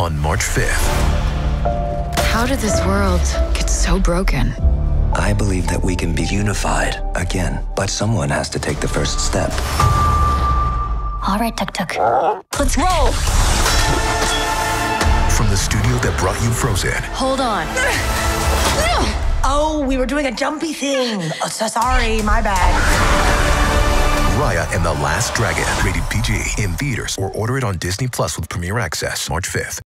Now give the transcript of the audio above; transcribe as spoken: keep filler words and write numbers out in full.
on March fifth. How did this world get so broken? I believe that we can be unified again, but someone has to take the first step. All right, Tudyk. Let's roll! From the studio that brought you Frozen. Hold on. Oh, we were doing a jumpy thing. Oh, so sorry, my bad. Raya and the Last Dragon. Rated P G. In theaters or order it on Disney Plus with Premier Access March fifth.